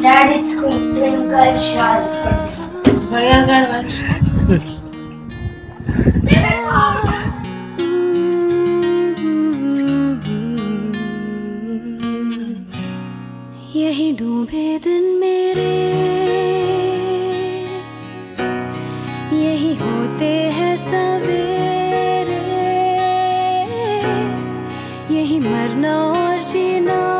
Dad, it's Twinkle Shah's birthday. बढ़िया गणवंश। यही डूबे दिन मेरे, यही होते हैं सवेरे, यही मरना और जीना।